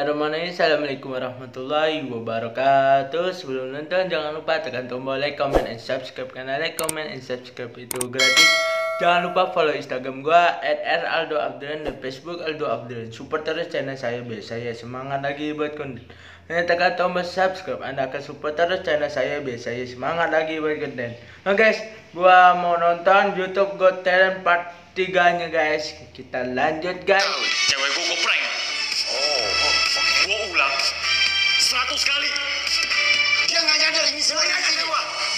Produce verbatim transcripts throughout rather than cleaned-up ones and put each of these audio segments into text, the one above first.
Bismillahirrahmanirrahim. Assalamualaikum warahmatullahi wabarakatuh. Sebelum nonton jangan lupa tekan tombol like, comment, and subscribe. Karena like, comment, and subscribe itu gratis. Jangan lupa follow Instagram gua at r aldo abdulan dan Facebook Aldo Abdulan. Support terus channel saya biar saya semangat lagi buat konten. Hanya tekan tombol subscribe, Anda akan support terus channel saya biar saya semangat lagi buat konten. Oke guys, gua mau nonton YouTube Got Talent part tiga nya guys. Kita lanjut guys. Cewek gua gua prank. Oh, oh okay. Gua ulang seratus kali. Dia nggak nyadar ini semuanya semua.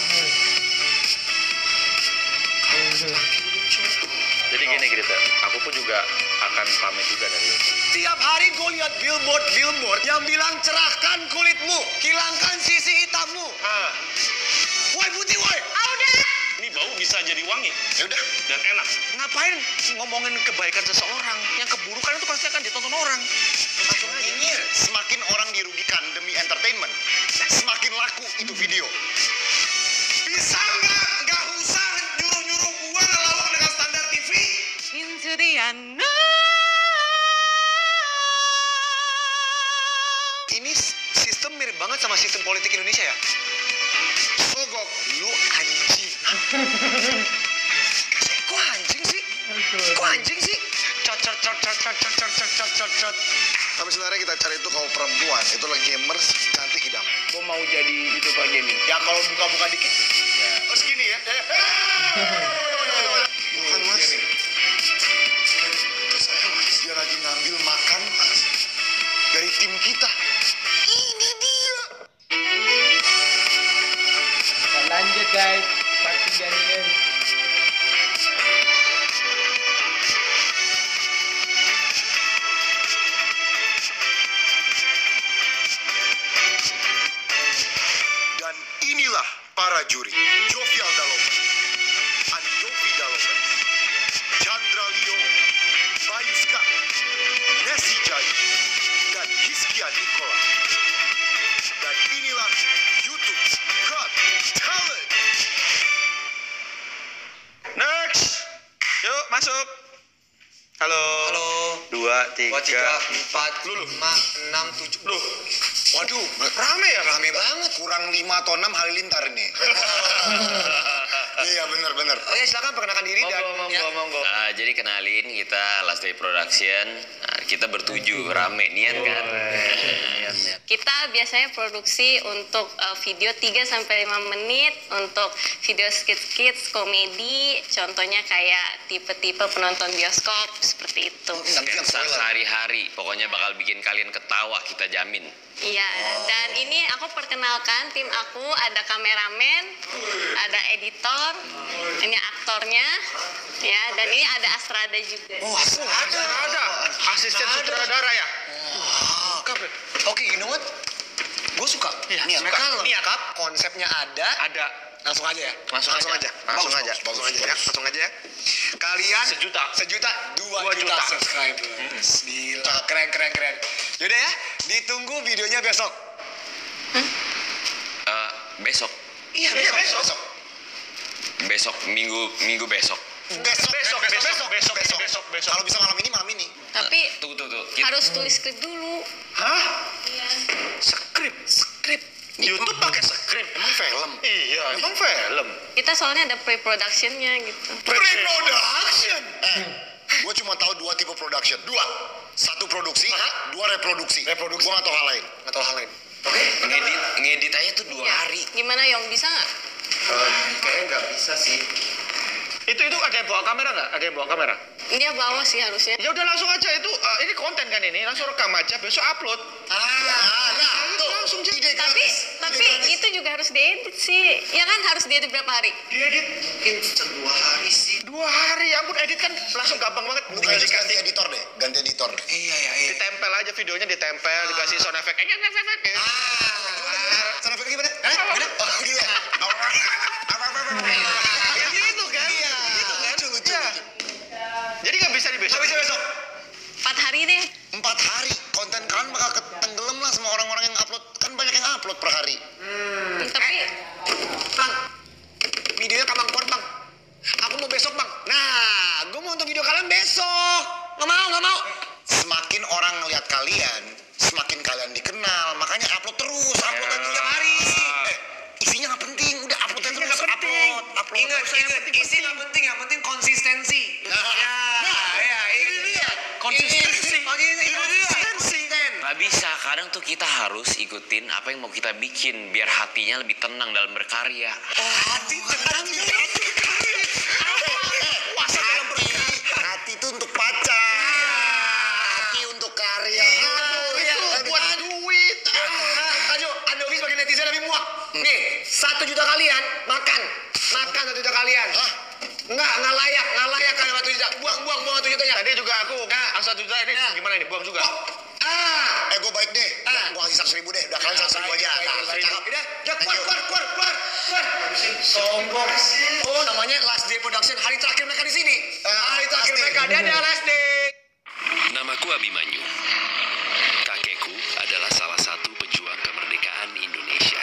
Jadi gini Grita, aku pun juga akan pamit juga dari itu. Tiap hari gue lihat billboard billboard yang bilang cerahkan kulitmu, hilangkan sisi hitammu. Ah, Woi putih woi. ah udah. Ini bau bisa jadi wangi. Ya udah. Dan enak. Ngapain ngomongin kebaikan seseorang? Yang keburukan itu pasti akan ditonton orang. Langsung aja. Nyinyir. Semakin orang dirugikan demi entertainment, semakin laku itu video. Bisa nggak? Nggak usah nyuruh-nyuruh gua ngelawak dengan standar T V. Into the unknown. Ini sistem mirip banget sama sistem politik Indonesia ya. Sogok, lu anjing. Kok anjing sih? Kok anjing sih? Cot cot cot cot cot cot cot cot cot cot cot. Tapi sebenarnya kita cari itu kalau perempuan itu lagi gamers cantik idam. Gua mau jadi itu Pak gaming. Ya kalau buka-buka dikit. Ya. Oh segini ya. Bukan mas. Saya mas dia lagi ngambil makan dari tim kita. Ini dia. Kita lanjut guys, part tiga nya guys. Dan inilah para juri. Jovial Dalopen, Andovi Dalopen, Chandra Leo, Bayuska, Nessie Jai, dan Hiskia Nikola. Dan inilah YouTube's Got Talent. Next. Yuk masuk. Halo. Halo. Dua, tiga, Dua, tiga, empat, Lulu. lima, enam, tujuh. Loh, Waduh, rame ya? Rame banget. Kurang lima atau enam halilintar nih. Iya bener-bener. Oke, silakan perkenalkan diri dan monggo, ya. monggo, monggo. Ah, jadi kenalin kita Last Day Production. Nah, kita bertujuh rame nian kan. Kita biasanya produksi untuk uh, video tiga sampai lima menit untuk video skits-skits komedi, contohnya kayak tipe-tipe penonton bioskop seperti itu. Sketsa sehari-hari, pokoknya bakal bikin kalian ketawa, kita jamin. Iya, dan ini aku perkenalkan tim aku, ada kameramen, ada editor, ini aktornya, ya, dan ini ada Astrada juga. Oh, asli Ada, ada. Asisten sutradara ya? Kap, oke, you know what? Gue suka. Iya, Nih, suka. Kap. Nih ya, Kap. Konsepnya ada. Ada. Langsung aja ya. Langsung aja. Langsung Bagus, aja. bagus, bagus, Langsung aja bagus. ya. Langsung aja ya. Kalian Sejuta. sejuta dua, Dua juta, juta. subscribers. Gila, keren keren keren. Yaudah ya, ditunggu videonya besok. Eh, besok, Iya, besok. Besok. Besok. besok minggu minggu besok. Besok, Besok, besok, besok, besok, besok, besok. Kalau bisa malam ini, malam ini. Tapi Tuh tuh tuh. Kita, harus tulis skrip dulu. Hah? Iya. Skrip, skrip. YouTube pakai skrip. Emang film? Iya, emang film. Kita soalnya ada pre-productionnya gitu. Pre-production. Eh, gue cuma tahu dua tipe production. Dua. Satu produksi, dua reproduksi. Reproduksi. Gue nggak tahu hal lain. Nggak tahu hal lain. Oke. ngedit ngedit aja tuh dua Ya. hari. Gimana Yong, bisa nggak? Kayaknya nggak bisa sih. Itu itu ada yang bawa kamera nggak? Ada yang bawa kamera? Dia bawa sih harusnya. Ya udah langsung aja itu. eh, ini konten kan ini, langsung rekam aja, besok upload. Ah, nah, tuh. Langsung jadi. Ide Tapi gratis. tapi Ide gratis. itu juga harus diedit sih. Ya kan harus diedit berapa hari? Diedit Mungkin dua hari sih. dua hari, ya ampun edit kan langsung gampang banget. Lu ganti, ganti editor deh. Ganti editor deh. Iya, iya, iya. Ditempel aja videonya, ditempel, dikasih sound effect. Eh, eh, eh, eh, eh. Ah, cara efeknya gimana? Hah? Gimana? Oh, gitu ya. Ya gitu kan? Iya. Gitu kan? Lucu, lucu, Ya. lucu. Jadi nggak bisa di besok. Nggak bisa besok. Empat hari deh. Empat hari. Konten kalian bakal ketenggelam lah sama orang-orang yang upload. Kan banyak yang upload per hari. Tapi Bang, videonya kapan keluar bang? Aku mau besok bang. Nah, gue mau nonton video kalian besok. Nggak mau, nggak mau. Semakin orang ngeliat kalian, semakin ngikutin apa yang mau kita bikin biar hatinya lebih tenang dalam berkarya. Oh, hati tenang ya. Hati berkarya. Puasa dalam berkarya. Hati itu untuk pacar. Hati untuk karya. Itu buat duit. Ayo, Anda Ovi sebagai netizen lebih muak. Nih, satu juta kalian makan. Makan satu juta kalian. Hah? Enggak, enggak layak, enggak layak kalian satu juta. Buang, buang, buang satu jutanya. Tadi juga aku nah, satu juta ini gimana nih? Buang juga. Ah, Eh, gue baik deh. Ah. Gue kasih seratus ribu deh. Udah kalian seratus ribu aja. baik, Nah, baik, cakep. baik. Udah, ya keluar, keluar, keluar, keluar, keluar. Sombong. Oh, namanya Last Day Production. Hari terakhir mereka di sini. Ah, Hari terakhir Last Day. mereka. Dadah, Last Day. Namaku Abimanyu. Kakekku adalah salah satu pejuang kemerdekaan Indonesia.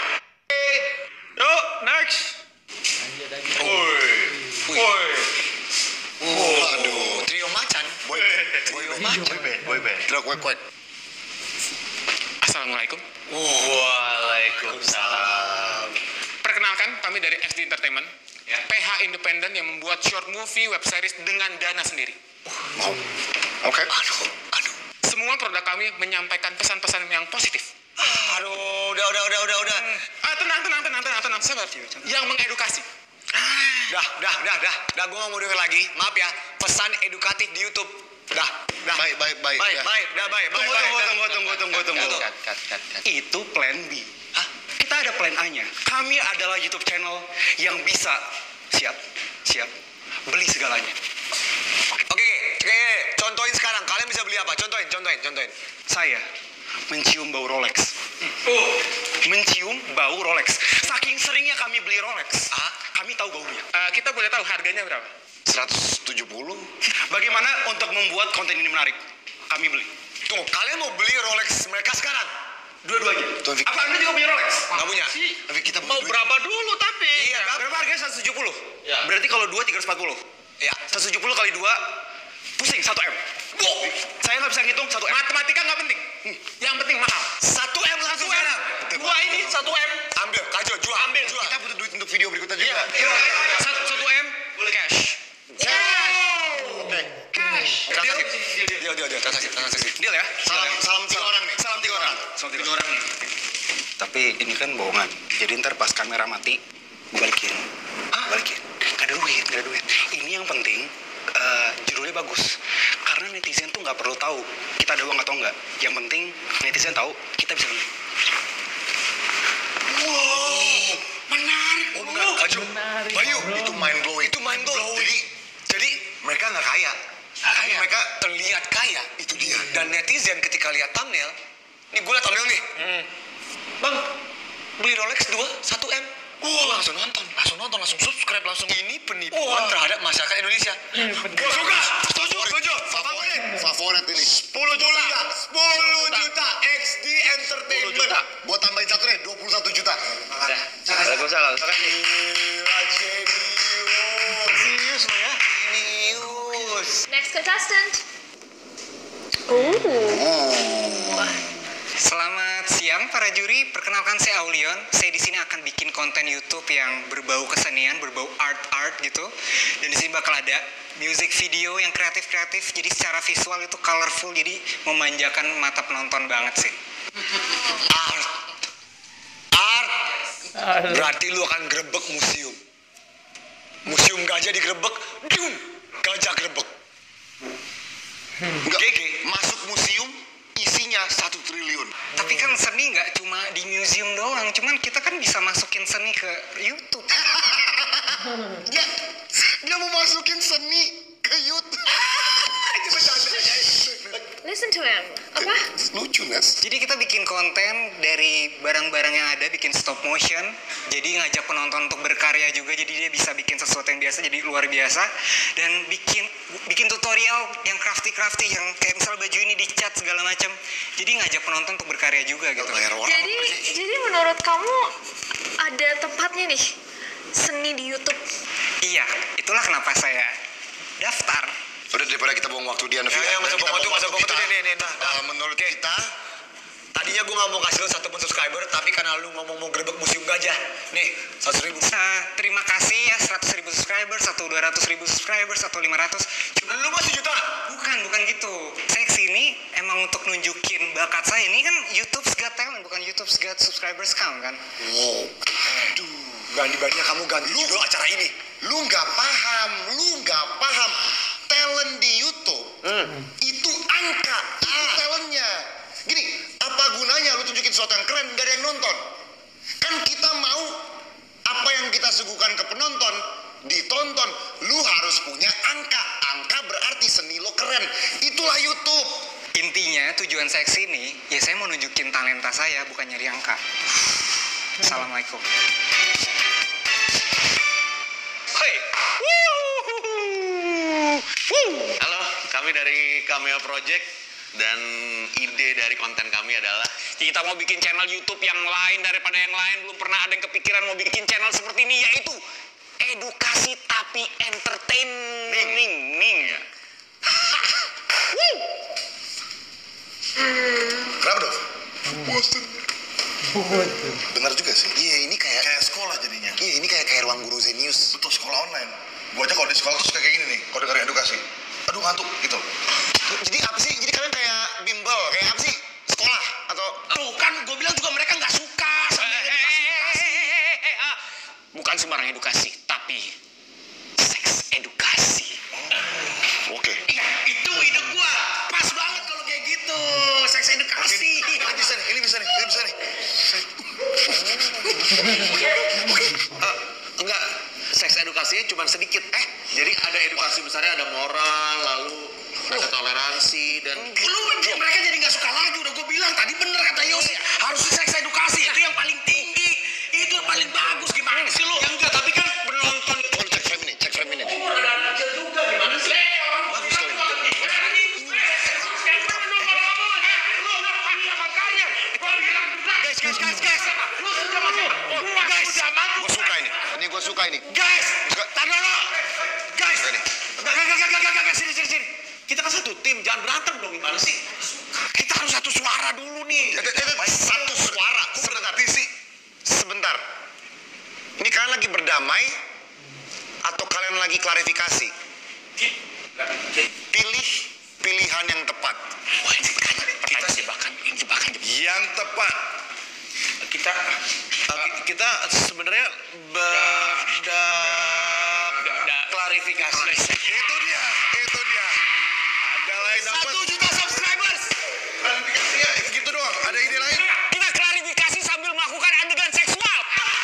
Yuk, next. Lanjut aja. Woi. Woi. Oh, aduh. Trio Macan. Boy band. Boy band. Boy band, boy band. Truk, kuek, kuek. Assalamualaikum. Waalaikumsalam. Perkenalkan, kami dari X D Entertainment, P H independen yang membuat short movie, web series dengan dana sendiri. Mau. Oke. Aduh, aduh. Semua produk kami menyampaikan pesan-pesan yang positif. Aduh, udah, udah, udah, udah, udah. Ah, tenang, tenang, tenang, tenang, tenang, sabar. Yang mengedukasi. Dah, dah, dah, dah. Dah, gue gak mau denger lagi. Maaf ya, pesan edukatif di YouTube. Dah, dah. Baik, baik, baik. Baik, Ya. baik, dah, baik, baik, Tunggu, baik. tunggu, dah. tunggu, tunggu, tunggu, tunggu. Cut, cut, cut, cut. Itu plan B. Hah? Kita ada plan A-nya. Kami adalah YouTube channel yang bisa siap, siap, beli segalanya. Oke, oke, contohin sekarang. Kalian bisa beli apa? Contohin, contohin, contohin. Saya mencium bau Rolex. Oh, mencium bau Rolex. Saking seringnya kami beli Rolex, Ah? kami tahu baunya. Eh, kita boleh tahu harganya berapa? seratus tujuh puluh. Bagaimana untuk membuat konten ini menarik? Kami beli. Tunggu, kalian mau beli Rolex mereka sekarang? Dua-duanya. Tuh, Vicky. Apa Anda juga punya Rolex? Nggak punya? Tapi kita Mau berapa dulu tapi? Iya, berapa harganya? seratus tujuh puluh. Ya. Berarti kalau dua, tiga ratus empat puluh. Iya. seratus tujuh puluh kali dua, pusing, satu M. Wow. Saya nggak bisa ngitung satu M. Matematika nggak penting. Yang penting mahal. Satu M langsung sekarang. Dua ini satu M. Ambil, Kajo, jual. Ambil. Jual. Kita butuh duit untuk video berikutnya juga. Iya. Satu, satu M, cash. Oke. Cash. Deal? Deal, deal, deal. Transaksi, transaksi. Deal ya? Salam, salam tiga orang nih. Salam tiga orang. Sama tiga orang nih. Tapi ini kan bohongan. Jadi ntar pas kamera mati, gue balikin. Ah? Balikin. Gak ada duit, gak ada duit. Ini yang penting, eh, judulnya bagus. Karena netizen tuh nggak perlu tahu kita ada uang atau enggak. Yang penting netizen tahu kita bisa beli. Wow, menarik. Oh, benar. Kajo, Menarik, Bayu, bro. Itu mind blowing. itu mind blowing. Jadi, jadi Mereka nggak kaya. tapi mereka terlihat kaya. Itu dia. Dan netizen ketika lihat thumbnail, nih gue liat thumbnail nih. Bang, beli Rolex dua, satu M. Wah, langsung nonton. Langsung nonton, langsung subscribe, langsung. Ini penipuan Wah. terhadap masyarakat Indonesia. Gue suka. Setuju, setuju. Favorit. Favorit ini. sepuluh juta. sepuluh juta. X D Entertainment. Gua tambahin satu deh, dua puluh satu juta. Waalaikumsalam. Gila, jenius. Jenius lo ya. Jenius. Next contestant. Selamat siang para juri, perkenalkan saya Aulion. Saya di sini akan bikin konten YouTube yang berbau kesenian, berbau art-art gitu. Dan di sini bakal ada music video yang kreatif-kreatif. Jadi secara visual itu colorful, jadi memanjakan mata penonton banget sih. Art. Art. Berarti lu akan grebek museum. Museum gajah digerebek, dium, gajah grebek. Enggak. G G. Masuk museum isinya satu triliun. Tapi kan seni nggak cuma di museum doang, cuman kita kan bisa masukin seni ke YouTube. Dia, dia mau masukin seni ke YouTube. Itu bercanda. Listen to him. Apa? Lucu, Nes. Jadi kita bikin konten dari barang-barang yang ada, bikin stop motion. Jadi ngajak penonton untuk berkarya juga. Jadi dia bisa bikin sesuatu yang biasa, jadi luar biasa. Dan bikin bikin tutorial yang crafty-crafty, yang kayak misal baju ini dicat segala macam. Jadi ngajak penonton untuk berkarya juga gitu. Bayar orang. Jadi, jadi menurut kamu ada tempatnya nih seni di YouTube? Iya, itulah kenapa saya daftar. Udah daripada kita buang waktu dia, Novi. Ya, ya, masa Kita buang waktu, masa buang waktu. kita. Nih, nih, nih, nah, nah. Uh, menurut kita, Tadinya gue gak mau kasih lo satu pun subscriber, tapi karena lu ngomong mau grebek museum gajah, nih seratus ribu. Nah, terima kasih ya seratus ribu subscriber, atau dua ratus ribu subscriber, atau lima ratus. Lu masih juta? Bukan, bukan gitu. Saya kesini emang untuk nunjukin bakat saya. Ini kan YouTube's Got Talent, bukan YouTube's got subscribers count kan? Wow. Aduh. Berani-beraninya kamu ganti judul acara ini. Lu nggak paham, lu nggak paham. Talent di YouTube hmm. itu angka, itu talentnya. Gini, apa gunanya lu tunjukin sesuatu yang keren, gak ada yang nonton? Kan kita mau apa yang kita suguhkan ke penonton ditonton. Lu harus punya angka. Angka berarti seni lo keren. Itulah YouTube. Intinya tujuan saya kesini, ya saya mau nunjukin talenta saya, bukan nyari angka. Assalamualaikum. Hoi. Halo, kami dari Cameo Project dan ide dari konten kami adalah Kita mau bikin channel YouTube yang lain daripada yang lain. Belum pernah ada yang kepikiran mau bikin channel seperti ini, yaitu edukasi tapi entertaining. Ning, ning ya. Kenapa dong? Bosen. Bener juga sih. Iya, ini kayak kayak sekolah jadinya. Iya, ini kayak kayak ruang guru Zenius. Betul, sekolah online. Gua aja kalau di sekolah tuh suka kayak gini nih, kalau dengerin edukasi. Aduh, ngantuk gitu. Jadi apa sih? Jadi kalian kayak bimbel, kayak apa sih? Sekolah atau Tuh kan gue bilang juga mereka nggak suka sama edukasi. Bukan sembarang edukasi, tapi seks edukasi. Oh. Oke. Iya, itu ide gua. Pas banget kalau kayak gitu, seks edukasi. Ini bisa nih, ini bisa nih, ini bisa nih. uh, enggak, seks edukasinya cuma sedikit. Eh, jadi ada edukasi besarnya, ada moral, lalu ada toleransi dan Lu mereka jadi nggak suka lagi. Udah gue bilang tadi bener kata Yos, harus seks edukasi itu yang paling tinggi, itu yang paling bagus. Gimana sih lu? ya enggak, tapi kan penonton Oh, cek frame ini, cek frame ini. ada kecil juga gimana sih? Bagus sekali. Guys, guys, guys, guys. Lu sudah masuk. Guys, sudah masuk. Gua suka ini. Ini gua suka ini. Guys, Suka. tar dulu. Guys. Suka nih. Gak, gak, gak, gak, gak, gak, sini, sini, sini. Kita kan satu tim, jangan berantem dong, gimana sih? Kita harus satu suara dulu nih. Eh, eh, eh, Satu suara. Sebentar. sih. Sebentar. Ini kalian lagi berdamai atau kalian lagi klarifikasi? Pilih pilihan yang tepat. Wah, ini pertanyaan jebakan, ini jebakan, jebakan. Yang tepat. kita uh, kita sebenarnya berda klarifikasi. Itu dia, itu dia. Ada lain dapat. Satu juta subscribers. Klarifikasinya gitu doang. Ada ide lain? Kita klarifikasi sambil melakukan adegan seksual.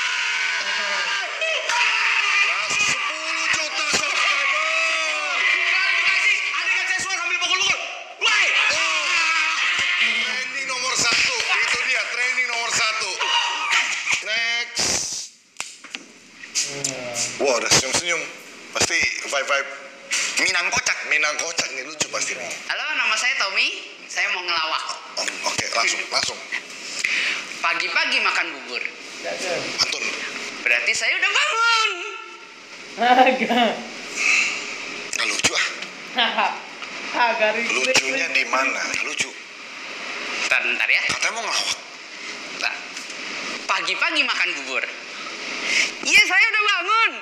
Langsung sepuluh juta subscriber. Klarifikasi adegan seksual sambil pukul-pukul. Woi. Training nomor satu. Itu dia, training nomor satu. Next. Wah, ada senyum-senyum. Pasti vibe-vibe Minang kocak. Minang kocak nih, lucu pasti nih. Halo, nama saya Tommy. Saya mau ngelawak. Oh, Oke, langsung, langsung. Pagi-pagi makan bubur. Pantun. Berarti saya udah bangun. Agak. Nggak lucu ah. Agak Lucunya di mana? Nggak lucu. Bentar, bentar ya. Katanya mau ngelawak. Bentar. Pagi-pagi makan bubur. Iya, saya udah bangun.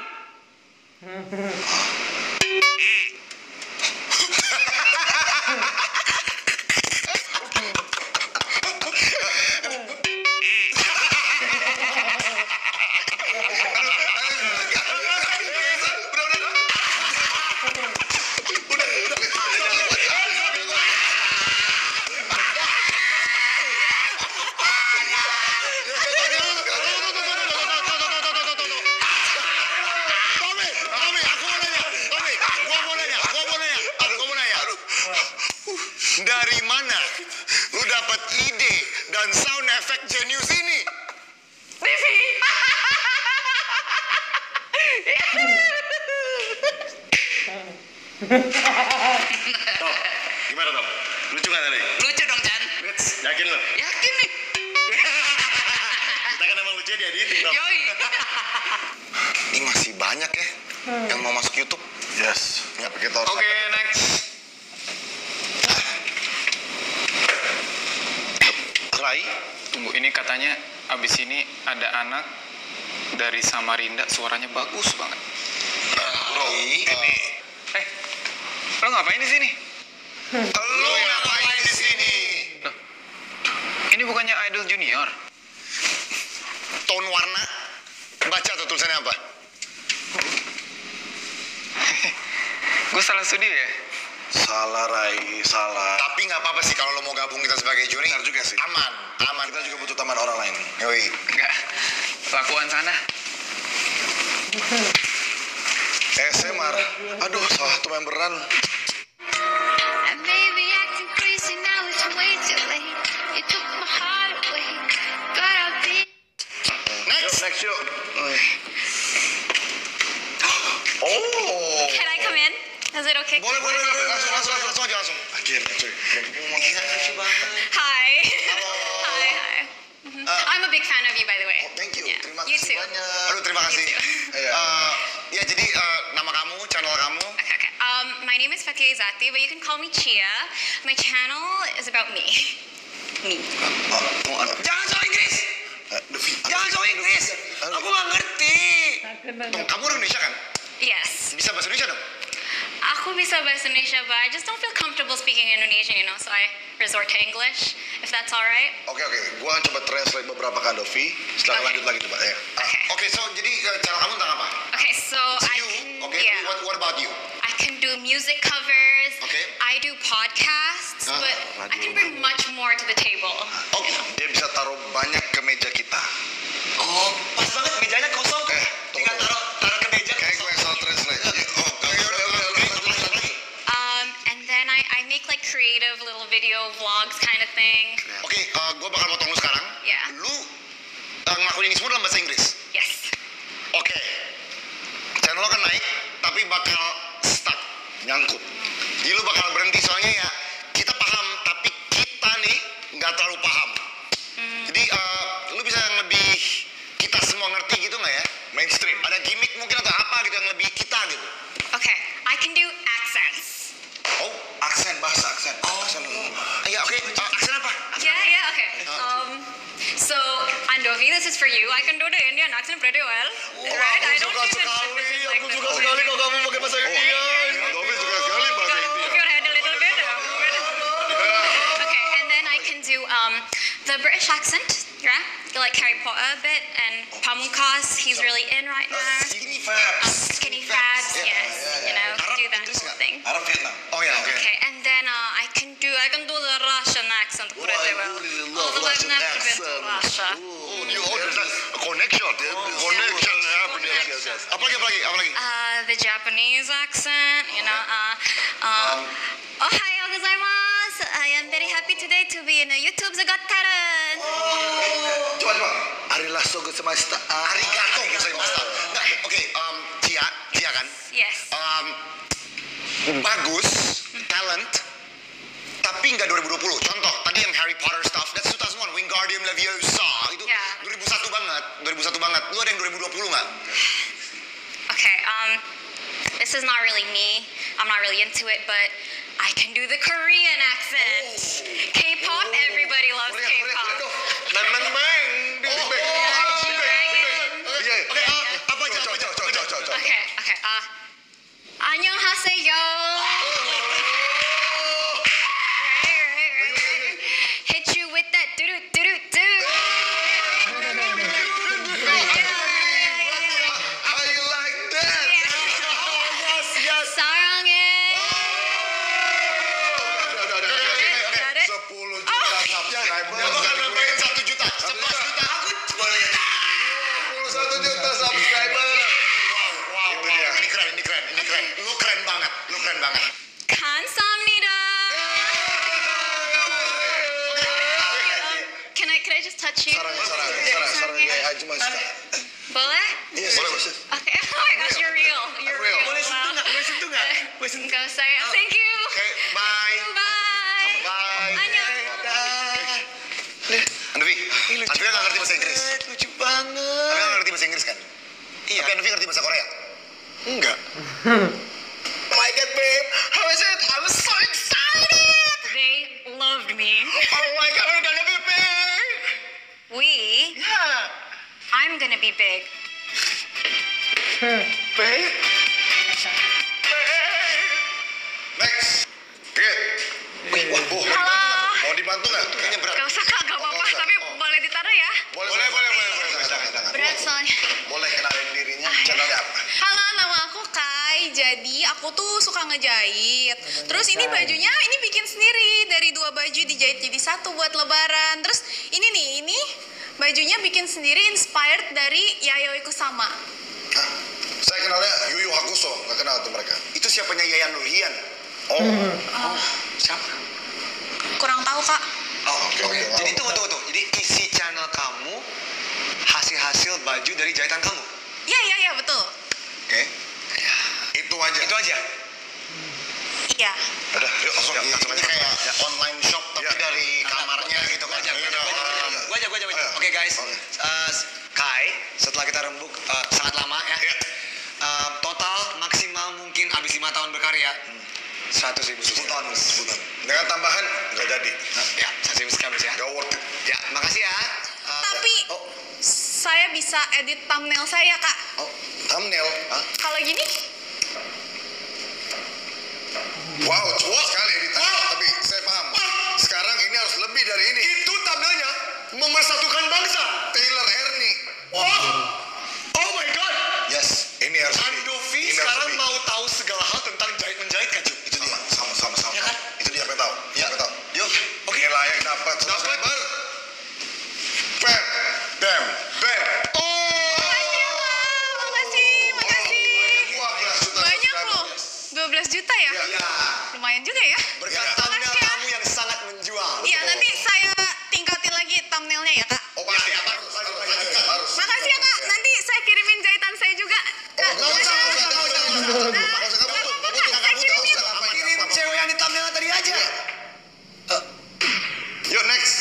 Dari mana lu dapat ide dan sound effect jenius ini? T V. Tom, gimana Tom? Lucu nggak tadi? Lucu dong, Chan. Yakin lo? Yakin nih. Kita kan emang lucu di editing Tom. Yoi. Ini masih banyak ya yang mau masuk YouTube. Yes. Nggak begitu harus. Oke, next. Rai. Tunggu, ini katanya abis ini ada anak dari Samarinda, suaranya bagus banget. Bro, ini Eh, lo ngapain di sini? lo ngapain di sini? Loh, ini bukannya Idol Junior? tone warna. Baca tuh tulisannya apa? Gue salah studio ya? Salah, Rai, salah. Tapi nggak apa-apa sih kalau lo mau gabung kita sebagai juri. Benar juga sih. Aman, aman. Kita juga butuh teman orang lain. Yoi. Enggak. Lakuan sana. Eh, Semar. Aduh, salah satu memberan. Next. Next yuk. Oh. Can I come in? Is it okay? Boleh, boleh, boleh. Langsung, langsung, langsung, langsung aja, langsung. Akhirnya, cuy. Hi. Hi, hi. Mhm. I'm a big fan of you, by the way. Oh, thank you. Yeah. Terima You kasih too. banyak. Aduh, terima kasih. You too. Eh, ya, jadi eh, nama kamu, channel kamu. Okay, okay. Um, my name is Fatia Izati, but you can call me Chia. My channel is about me. Me. Oh, tunggu, aduh. Jangan soal Inggris. Eh, Devi. Jangan soal Inggris. Aku nggak ngerti. Tunggu, kamu orang Indonesia kan? Yes. Bisa bahasa Indonesia dong? Aku bisa bahasa Indonesia, but I just don't feel comfortable speaking Indonesian, you know, so I resort to English, if that's all right. Oke, oke. Gua coba translate beberapa ke Dovi. Setelah Okay. lanjut lagi coba ya. Ah, Okay. Oke, so jadi eh, channel kamu tentang apa? Okay, so It's I you. can, Oke, yeah, what, what about you? I can do music covers. Okay. I do podcasts, Ah, but I can bring much more to the table. Oh, dia bisa taruh banyak ke meja kita. Oh, pas banget mejanya kosong. Eh, Tinggal tunggu. taruh taruh ke meja. Kayak gue yang salah translate. Oh, oke, oke, oke, oke. Lagi, lagi. Um, and then I, I make like creative little video vlogs kind of thing. Oke, eh, gue bakal potong lu sekarang. Yeah. Lu eh, ngelakuin ini semua dalam bahasa Inggris. Yes. Oke. Channel lo kan naik, tapi bakal stuck, nyangkut. Jadi lu bakal berhenti soalnya ya kita paham, tapi kita nih nggak terlalu paham. Jadi eh, lu bisa yang lebih kita semua ngerti gitu nggak ya? Mainstream. Ada gimmick mungkin atau apa gitu yang lebih kita gitu. Okay, I can do accents. Oh, aksen bahasa aksen. Oh. Aksen dulu. Iya, oke. Eh, aksen apa? Yeah, yeah, okay. Um, so Andovi, this is for you. I can do the Indian accent pretty well, right? I don't even know this is like Aku the suka sekali kalau kamu pakai bahasa India. Dovi suka sekali bahasa Gotta move India. your head a little bit. uh, move it. Okay, and then I can do um the British accent, yeah, like Harry Potter a bit, and Pamungkas. He's really in right now. Skinny Um, Fabs. skinny Fabs, Yeah, yes, yeah, you yeah. know, Arab do that Inggris whole nggak? thing. Arab Vietnam. Oh ya, oke. Okay, and then uh, I can do I can do the Russian accent pretty well. Although I've never been to Russia. Oh, you oh, there's a connection. Connection happening. Apa lagi, apa lagi, apa lagi? Uh, the Japanese accent, you know. Uh, um, Ohayo gozaimasu. I am very happy today to be in a YouTube's Got Talent. Coba, coba. Arilah sogo semesta. Arigato gozaimashita. Nah, oke, um, Cia, Cia kan? Yes. Um, bagus, talent, tapi nggak dua ribu dua puluh. Contoh, tadi yang Harry Potter stuff, that's two thousand one, Wingardium Leviosa, itu Yeah. dua ribu satu banget, dua ribu satu banget. Lu ada yang dua ribu dua puluh nggak? Okay. Um, this is not really me. I'm not really into it, but I can do the Korean accent. K-pop, everybody loves Korea, Korea, K-pop. Korea, Bang, bang, bang. Bang, bang. Iya, oke, ah, apa aja, coba, coba, coba, coba, coba. Okay, okay. Uh, 안녕하세요. Right, right, right, right. Hit you with that doo doo doo doo doo. How you like that? Yes, yes. 사랑해. Got it? sepuluh juta subscriber. Dia bakal nambahin satu juta, sebelas juta. Aku sepuluh juta. satu juta subscriber. Wow, itu dia. Ini keren, ini keren, ini keren. Lu keren banget, lu keren banget. 감사합니다. Um, can I can I just touch you? Sarang, sarang, sarang, sarang. Ya, cuma suka. Boleh? Yes, boleh, boleh. Okay. Oh my gosh, you're real. You're I'm real. real. Boleh Wow. Boleh sentuh nggak? Boleh sentuh. Gak usah ya. Thank you. Oke, bye. Bye. Bye. Annyeong. Andovi, Andovi nggak ngerti bahasa Inggris. Lucu banget. Tapi nggak ngerti bahasa Inggris kan? Iya. Tapi Andovi ngerti bahasa Korea? Enggak. Oh my god, babe. How is it? I was so excited. They loved me. Oh my god, we're gonna be big. We. Yeah. I'm gonna be big. Babe. Next. Oke. Wih, wah, oh, mau dibantu nggak? Mau dibantu nggak? Kayaknya berat. Gak usah kak, gak apa-apa. Oh, nggak. Tapi Oh. boleh ditaruh ya. Boleh, boleh, boleh, boleh, boleh. Jangan, jangan. channelnya. Boleh kenalin dirinya, channelnya apa? Halo, nama aku Kai. Jadi aku tuh suka ngejahit. Terus ini bajunya ini bikin sendiri dari dua baju dijahit jadi satu buat lebaran. Terus ini nih, ini bajunya bikin sendiri inspired dari Yayoi Kusama. Hah? Saya kenalnya Yuyu Hakuso, nggak kenal tuh mereka. Itu siapanya Yayan Nurlian? Oh, Oh, Siapa? kurang tahu kak. Oh, oke. Oke, Jadi wow. tunggu, tunggu, tunggu. Jadi isi channel kamu hasil-hasil baju dari jahitan kamu. Iya, iya, iya, betul. Oke. Itu aja. Itu aja. Iya. Udah, yuk langsung. Yuk, langsung Ini aja. kayak online shop tapi dari kamarnya gitu kan. Gua aja, gua aja, gua aja, gua aja, gua aja, gua aja, gua aja. Ayo. Oke guys, Oke. Eh, Kai, setelah kita rembuk eh, sangat lama ya. Iya. Eh, total maksimal mungkin habis lima tahun berkarya. Seratus ribu sepuluh subscriber. tahun, sepuluh tahun. Dengan tambahan nggak jadi. Nah, ya, seratus ribu subscribers ya. Nggak worth it. Ya, makasih ya. Eh, Tapi oh, saya bisa edit thumbnail saya kak. Oh, thumbnail. Hah? Kalau gini, Wow, cepat sekali editannya. Tapi saya paham. Sekarang ini harus lebih dari ini. itu thumbnailnya memersatukan bangsa. Taylor Ernie. Oh, oh my god. Yes, ini harus lebih. Andovi Ini harus sekarang lebih. mau tahu segala hal tentang jahit-menjahit kan, Ju? Itu dia. Sama, sama, sama. Ya kan? Itu dia pengen tahu. Ya. Pengen tahu. Yuk, oke. Ini layak dapat. Dapat. Bam, bam, bam. Oh. makasih, makasih. Dua belas juta Banyak subscriber. loh, dua belas juta ya? Ya, Lumayan juga ya? berkat Ya. thumbnail Makasih ya. kamu yang sangat menjual. Iya, nanti saya tingkatin lagi thumbnailnya ya kak. Oh, pasti. Harus, harus, harus, harus. Makasih ya kak, nanti saya kirimin jahitan saya juga. Kak, Oh, nggak usah, nggak usah, nggak usah, nggak usah, nggak usah, nggak usah, nggak usah, nggak butuh, nggak butuh, Saya nggak butuh, nggak kirimin. usah, ngapain, Kirim ngapain. cewek yang di thumbnail tadi aja. Yuk, next.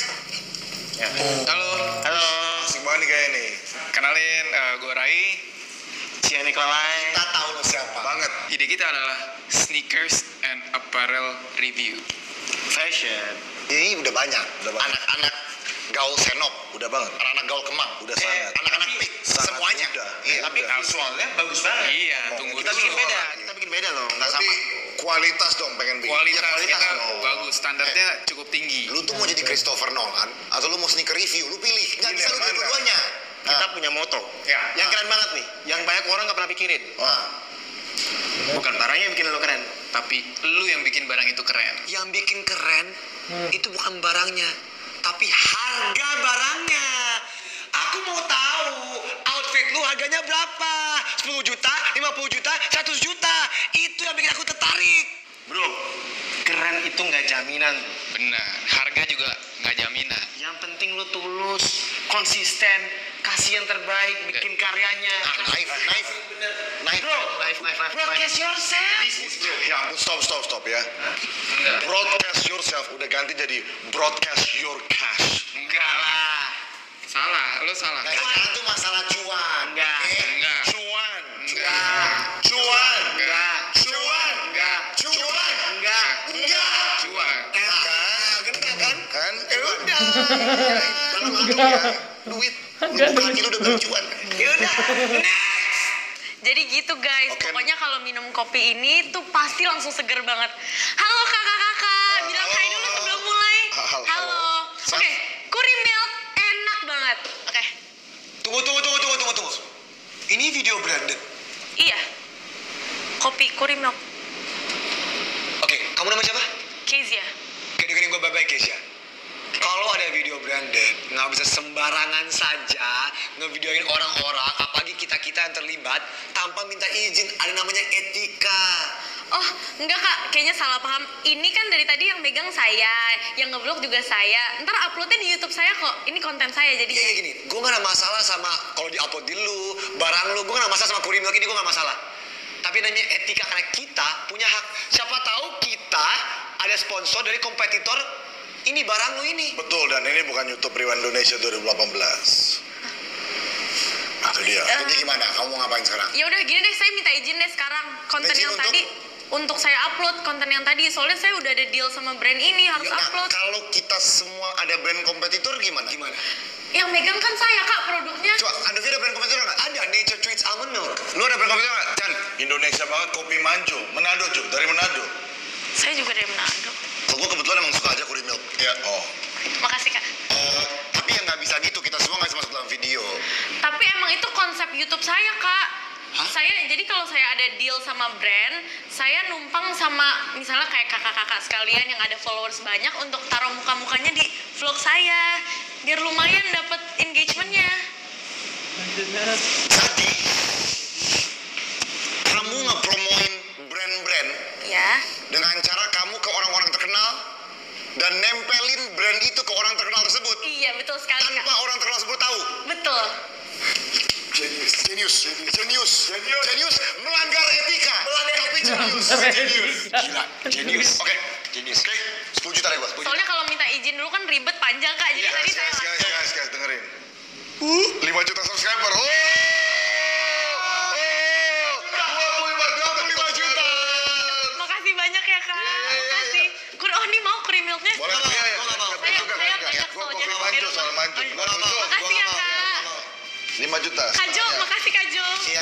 Halo, halo. Asik banget nih kayak ini. Kenalin, eh, gue Rai. Cia Nikolai. Kita tahu lo siapa. Banget. Ide kita adalah sneakers and apparel review. Fashion. Ini udah banyak. Udah banyak. Anak-anak gaul senop. Udah banget. Anak-anak gaul kemang. Udah Eh, sangat. Anak-anak pik. Sangat Semuanya. udah. Iya, tapi Udah. visualnya bagus banget. Iya, Ngomongin tunggu Kita dulu. bikin beda. Kita bikin beda loh. Nggak Tapi sama. kualitas dong pengen bikin. Kualitas, Iya, kita dong. bagus, standarnya cukup tinggi. Lu tuh mau jadi Christopher Nolan atau lu mau sneaker review? Lu pilih. Nggak Pilih bisa lu yang mana? dua-duanya. Kita punya moto. Ya. Yang keren banget nih. Yang banyak orang nggak pernah pikirin. Wah, Bukan barangnya yang bikin lo keren. Tapi lu yang bikin barang itu keren. Yang bikin keren itu bukan barangnya, tapi harga barangnya. Aku mau tahu outfit lu harganya berapa? sepuluh juta, lima puluh juta, seratus juta. Itu yang bikin aku tertarik. Bro, keren itu nggak jaminan. Benar, harga juga nggak jaminan. Yang penting lu tulus, konsisten, kasih yang terbaik, bikin karyanya. naif, naif. Naif, Bro, naif, naif, naif. broadcast yourself. Ya ampun, stop, stop, stop ya. Broadcast yourself udah ganti jadi broadcast your cash. Enggak lah. Salah, lu salah. Nah, sekarang tuh masalah cuan. Enggak. Eh, Enggak. Cuan. Enggak. Cuan. Enggak. Cuan. Enggak. Cuan. Enggak. Enggak. Cuan. Kan, kan, kan, kan, ya udah. Dalam hidup ya, duit. Lu bukan itu udah bercuan. Ya udah. Next. Jadi gitu guys, Oke. pokoknya kalau minum kopi ini tuh pasti langsung seger banget. Halo kakak-kakak, bilang halo. hai dulu sebelum mulai. Halo. Halo. Oke, Kuri Milk enak banget. Oke, Tunggu, tunggu, tunggu, tunggu, tunggu, tunggu. Ini video branded. iya. Kopi Kuri Milk, Oke, kamu nama siapa? Kezia. Oke, dengerin gue baik-baik, Keisha. Kalau ada video branded, nggak bisa sembarangan saja ngevideoin orang-orang, apalagi kita-kita yang terlibat, tanpa minta izin. Ada namanya etika. Oh, enggak kak, kayaknya salah paham. Ini kan dari tadi yang megang saya, yang ngeblog juga saya. Ntar uploadnya di YouTube saya kok. Ini konten saya jadi. Iya, gini, gue nggak ada masalah sama kalau di-upload di lu, barang lu, gue nggak ada masalah sama Kuri Milk ini, gue nggak masalah. Tapi namanya etika karena kita punya hak. Siapa tahu kita ada sponsor dari kompetitor ini barang lu ini. Betul, dan ini bukan YouTube Rewind Indonesia dua ribu delapan belas. Itu dia. Eh. Jadi gimana? Kamu mau ngapain sekarang? Ya udah gini deh, saya minta izin deh sekarang konten Izin yang untuk? tadi untuk saya upload konten yang tadi. Soalnya saya udah ada deal sama brand ini harus Nah, upload. kalau kita semua ada brand kompetitor gimana? Gimana? Yang megang kan saya kak produknya. Coba, Anda ada brand kompetitor nggak? Ada Nature Treats Almond Milk. Lu ada brand kompetitor nggak? Chan, Indonesia banget kopi Manjo, Manado cuy, dari Manado. Saya juga dari Manado. Kalau gue kebetulan emang suka aja Kuri Milk. Ya, oh. Makasih kak. Eh, tapi yang nggak bisa gitu, kita semua nggak bisa masuk dalam video. Tapi emang itu itu konsep YouTube saya, Kak. Hah? Saya jadi kalau saya ada deal sama brand, saya numpang sama misalnya kayak kakak-kakak sekalian yang ada followers banyak untuk taruh muka-mukanya di vlog saya, biar lumayan dapat engagementnya. Jadi kamu ngepromoin brand-brand ya dengan cara kamu ke orang-orang terkenal dan nempelin brand itu ke orang terkenal tersebut. Iya, betul sekali, tanpa Kak. orang terkenal tersebut tahu. Betul. Jenius, jenius, jenius, jenius, melanggar etika, tapi jenius, jenius, gila, jenius. Oke, jenius. Oke, sepuluh juta deh gua. Soalnya kalau minta izin dulu kan ribet panjang, Kak. Jadi tadi saya guys, guys, guys, guys, dengerin. Uh, lima juta subscriber. Oh, oh, dua puluh lima juta. Makasih banyak ya, Kak. Makasih. Kur, oh ini mau cream milknya? Boleh, iya, iya. Saya, saya banyak soalnya. Gua manju soal manju. Makasih ya, Kak. lima juta. Kajo, makasih Kajo. Iya.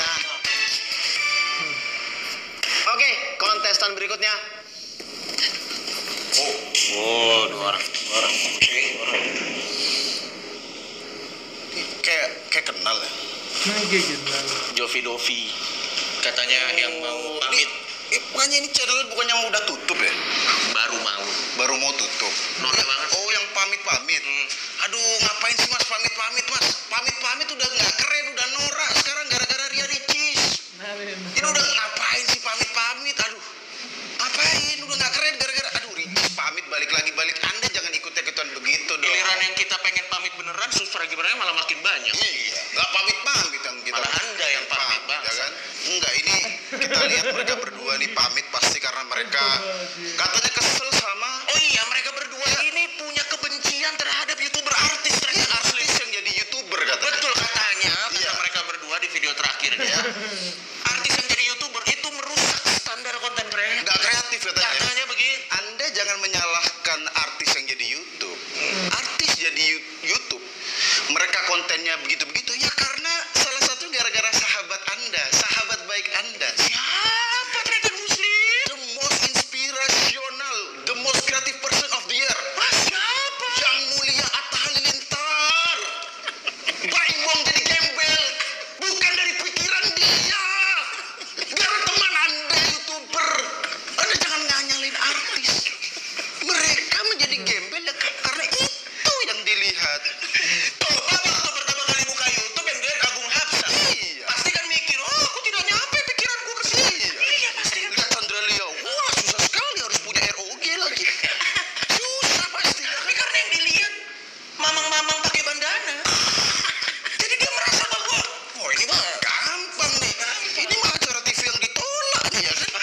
Oke, kontestan berikutnya. Oh, oh, dua orang, dua orang. Oke, dua orang. Kayak kayak kenal ya. Kayak kenal. Jovi Dovi. Katanya yang mau pamit. Eh, bukannya ini channel bukannya yang udah tutup ya? Baru mau. Baru mau tutup. Norak banget. Oh, yang pamit-pamit. Hmm. Aduh, ngapain sih Mas pamit-pamit, Mas? Pamit-pamit udah nggak keren, udah norak. Sekarang gara-gara Ria Ricis. Ini udah ngapain sih pamit-pamit? Aduh. Ngapain? Udah nggak keren gara-gara aduh Ricis pamit balik lagi balik. Anda jangan ikut-ikutan begitu dong. Giliran yang kita pengen pamit beneran, subscribernya malah makin banyak. Iya, nggak pamit-pamit yang kita. Malah Anda yang pamit, Bang. Ya kan? Enggak, ini kita lihat mereka berdua nih pamit pasti karena mereka katanya kesel sama. Oh iya, mereka berdua ya. Ini punya kebencian terhadap YouTuber artis ternyata asli yang jadi YouTuber katanya. Betul katanya, kata iya. Mereka berdua di video terakhirnya. Artis yang jadi YouTuber itu merusak standar konten mereka. Nggak kreatif katanya. Katanya begitu. Anda jangan menyalahkan artis yang jadi YouTube. Hmm. Artis jadi YouTube, mereka kontennya begitu-begitu ya karena salah satu gara-gara sahabat Anda, sahabat baik Anda. Siapa Dragon Muslim? The most inspirational, the most creative person of the year. Wah, siapa? Yang mulia Atta Halilintar. Baimong jadi gembel, bukan dari pikiran dia. Gara teman Anda YouTuber. Anda jangan nganyalin artis. Mereka menjadi gembel ya karena itu yang dilihat. Tuh, Bapak tuh pertama kali buka YouTube yang dia Agung Hapsa. Iya. Pasti kan mikir, oh aku tidak nyampe pikiranku ke sini. Iya. Iya pasti. Lihat Chandra Leo, wah susah sekali harus punya R O G lagi. Susah pasti. Tapi karena yang dilihat mamang-mamang pakai bandana. Jadi dia merasa bahwa, oh ini mah gampang nih. Ini mah acara T V yang ditolak nih ya kan.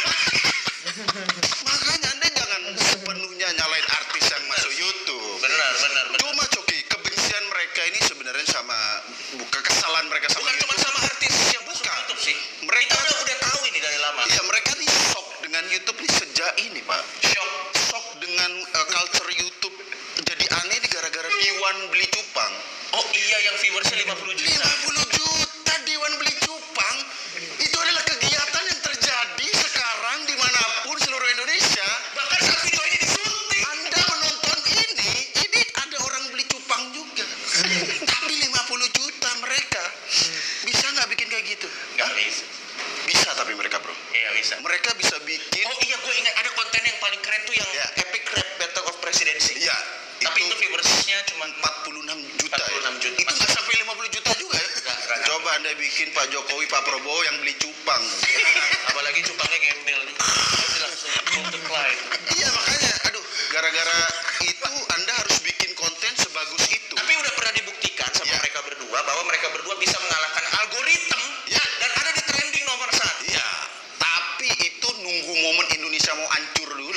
Makanya Anda jangan sepenuhnya nyalain artis yang masuk YouTube. benar, benar, benar. Cuma Coki, kebencian mereka ini sebenarnya sama bukan kesalahan mereka sama Bukan YouTube. cuma sama artis yang masuk Bukan. YouTube sih. Mereka Kita udah, udah tahu ini dari lama. Iya, mereka nih shock dengan YouTube nih sejak ini, Pak. Shock. Shock dengan uh, culture YouTube jadi aneh nih gara-gara Diwan beli cupang. Oh iya, yang viewersnya lima puluh juta. lima puluh juta Diwan beli cupang. Itu adalah kegiatan yang terjadi sekarang dimanapun seluruh Indonesia. Bahkan saat video ini disunting. Anda menonton ini, ini ada orang beli cupang juga. Tapi lima puluh juta mereka bisa nggak bikin kayak gitu? Nggak bisa. Bisa tapi mereka bro. Iya bisa. Mereka bisa bikin. Oh iya, gue ingat ada konten yang paling keren tuh yang Ya. Epic Rap Battle of Presidency. Iya. Tapi itu viewersnya cuma empat puluh enam juta. empat puluh enam ya. juta. Itu nggak sampai lima puluh juta juga ya. Nggak, nggak. Coba Anda bikin Pak Jokowi, Pak Prabowo yang beli cupang. Apalagi cupangnya gembel. Pasti langsung multiply. Iya makanya, aduh, gara-gara itu Anda harus bikin konten sebagus itu. Tapi udah pernah dibuktikan sama Ya. mereka berdua bahwa mereka berdua bisa mengalahkan algoritma Ya. dan ada di trending nomor satu. Iya, tapi itu nunggu momen Indonesia mau hancur dulu.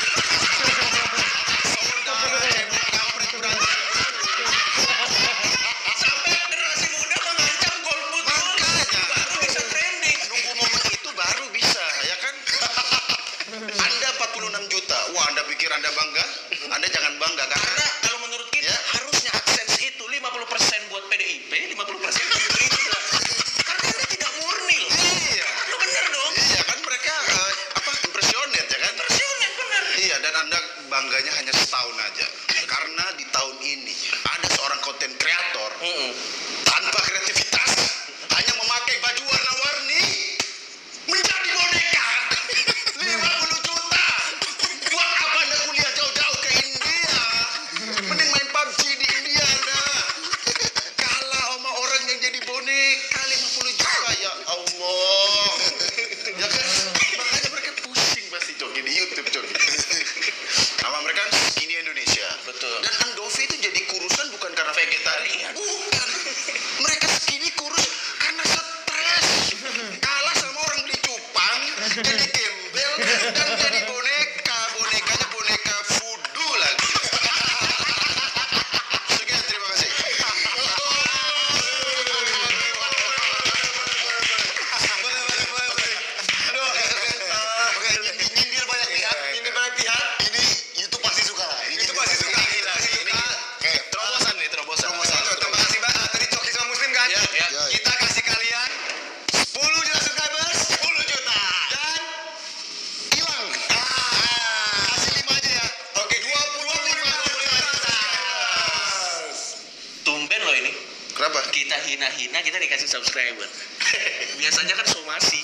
Saudara cebong kampret berantem. Sampai generasi muda mengancam golput Makanya. baru bisa trending. Nunggu momen itu baru bisa, ya kan? Anda empat puluh enam juta. Wah, Anda pikir Anda bangga? Anda jangan bangga karena Karena kalau menurut kita Ya. harusnya AdSense itu lima puluh persen buat P D I P, lima puluh persen buat pemerintah. boneka lima puluh juta ya Allah. Ya kan? Makanya mereka pusing pasti joget di YouTube joget. Nama mereka kan Skinny Indonesia. Betul. Dan Andovi itu jadi kurusan bukan karena vegetarian. Bukan. Mereka skinny kurus karena stres. Kalah sama orang beli cupang, jadi gembel dan jadi boneka. Bonekanya boneka voodoo lagi. Sekian, terima kasih. Aduh, oke, nyindir, nyindir banyak pihak, nyindir banyak pihak. Ini YouTube pasti suka lah. Ini YouTube pasti suka. Gila, ini oke, Terobosan nih, terobosan. terima kasih Mbak. Tadi Coki sama Muslim kan? Ya, ya. Kita kasih kalian sepuluh juta subscribers, sepuluh juta. Dan hilang. Ah, kasih lima aja ya. Oke, dua puluh lima juta. Tumben loh ini. Kenapa? Kita hina-hina, kita dikasih subscriber. Biasanya kan somasi.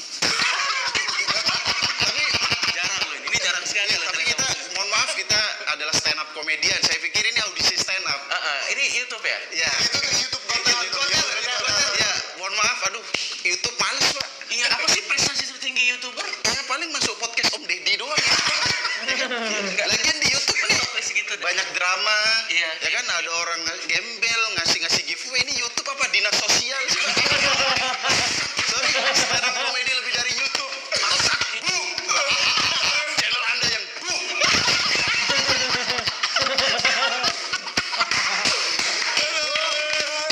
Tapi Jarang loh ini. Ini jarang sekali loh. tapi kita mohon maaf kita adalah stand up komedian. Saya pikir ini audisi stand up. Ah, ah, ini YouTube ya? Ya, itu YouTube konten, konten, ya, mohon maaf, aduh, YouTube males Pak. Iya, apa sih prestasi tertinggi YouTuber? Saya paling masuk podcast Om Deddy doang ya. Enggak, lagian di YouTube nih Segitu deh. banyak drama. Iya. Ya kan ada orang gembel ngasih-ngasih giveaway. Ini YouTube apa dinas sosial sih Pak? Sorry, stand up komedi lebih dari YouTube. Masak, boom. Channel Anda yang boom.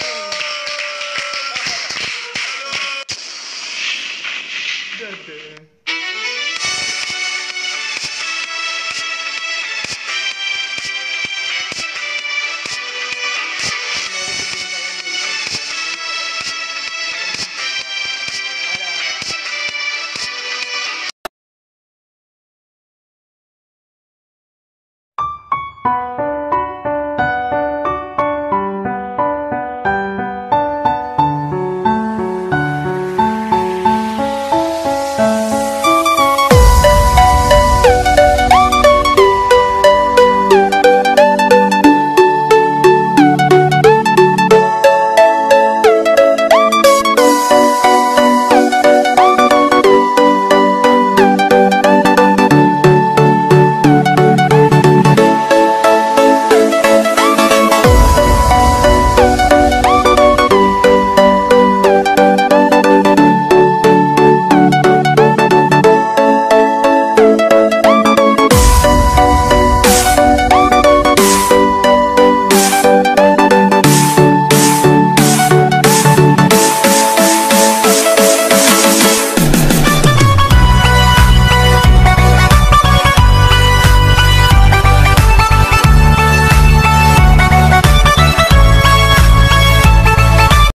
Dadah.